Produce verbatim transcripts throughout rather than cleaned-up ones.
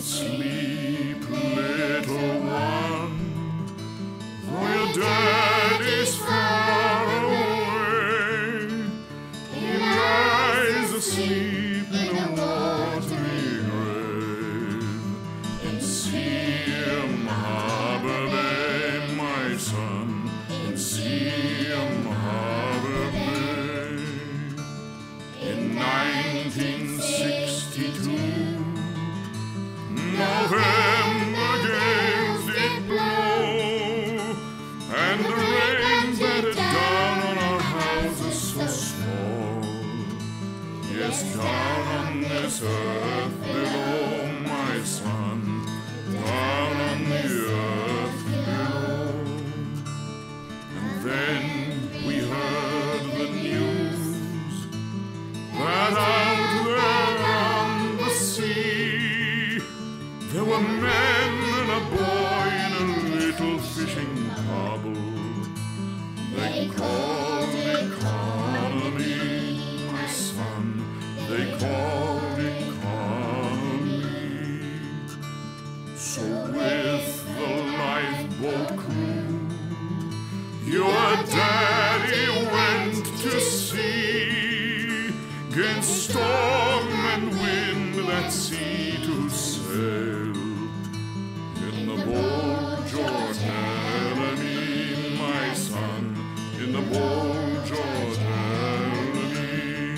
sleep, little one, for your daddy's far away. He lies asleep in a watery grave in Seaham Harbor Bay, my son, in Seaham Harbor Bay. In nineteen sixty-two, November gales did blow, and the rain battered down on our houses so small. Yes, down on this earth below, my son, down on the earth below. And then we heard the news that out there on the sea there were men and a boy in a little fishing harbor. They called economy, my son, they called economy. So with the lifeboat crew, your daddy went to sea, 'gainst storm and wind that sea to sail. In the bold George Helene, my son, in the bold George Helene.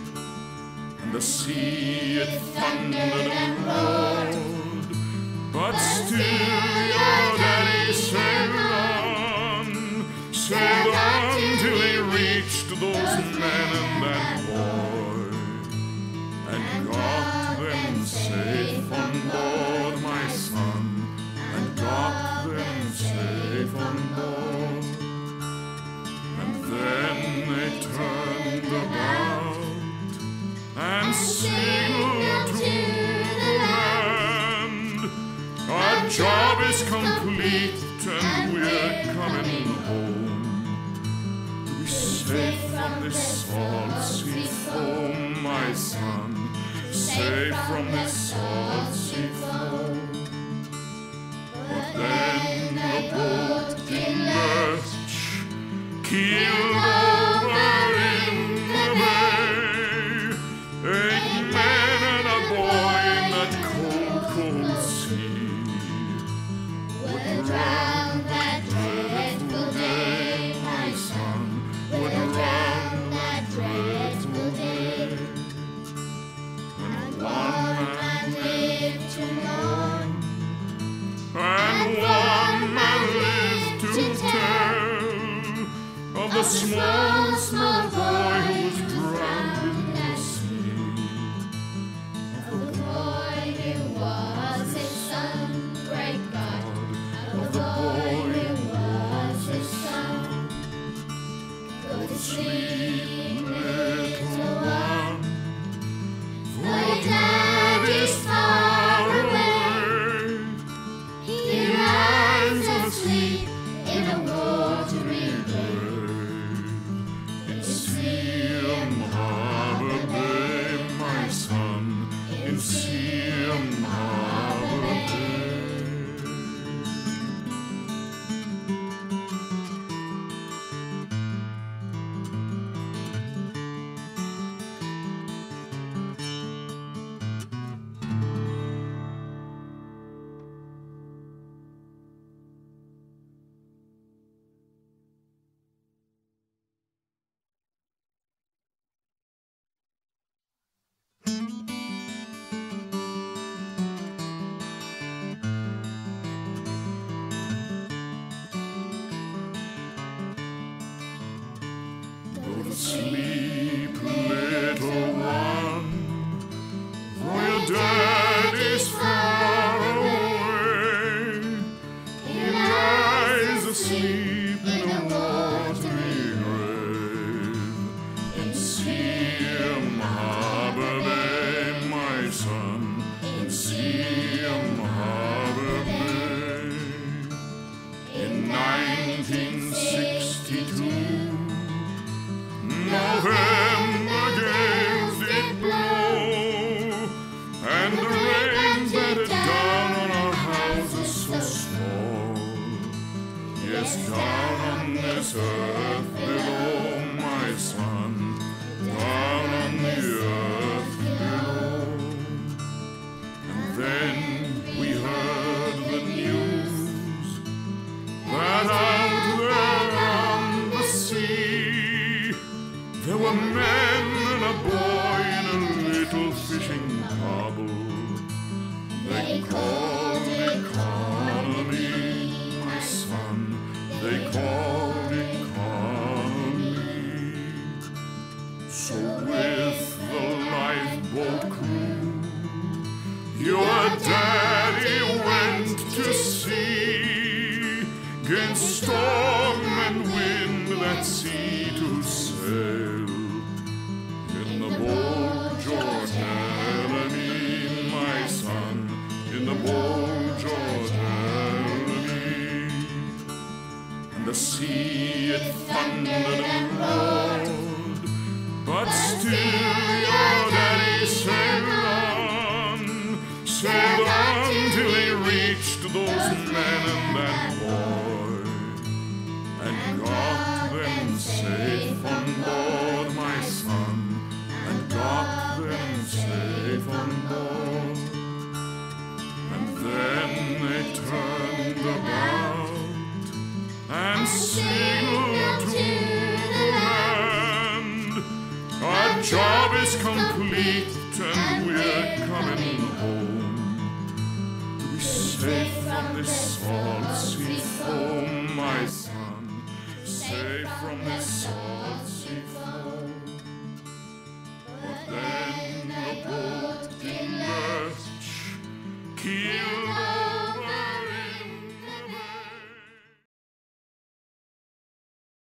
And the sea it thundered and roared, but still your daddy sailed on, sailed on till he reached those men and that boy, and got them safe on board, my son, and got them safe on board. And then they turned about and signaled to the land, our job is complete and we're coming home. To be safe from this salt sea foam, my son, safe from this salt sea foam. But then the boat did lurch, keeled over in the bay. Eight men and a boy in that cold, cold sea would drown that dreadful day, my son, would drown that dreadful day. And one man lived to mourn, and one man lived to tell of the small, small boy who was drowned in the sea. Of the boy who was his son, great God, of the boy who was his son. Go to sleep, little one, for your daddy's far away. He lies asleep in a watery grave in Seaham Harbor Bay, my son, in Seaham Harbor Bay. Go to sleep, little one, for your daddy's far away. He lies asleep in a watery grave in Seaham Harbor Bay, my son, in Seaham Harbor Bay. In nineteen sixty-two, November Yes, down on this earth below, my son, down on the earth below. And then we heard the news that out there on the sea there were men and a boy in a little fishing harbor. They called economy, my son, they called economy. So with the lifeboat crew, your daddy went to sea, 'gainst storm and wind that sea to sail. In the bold Jordan, my son, in the bold Jordan, and the sea it thundered and roared, but still your daddy sailed on, sailed on till he reached those men and that boy, and got them safe on board, my son, and got them safe on board. Then they turned about and signaled to the land. Our job is complete and we're coming home. To be safe from this salt sea foam, my son, safe from this salt sea foam.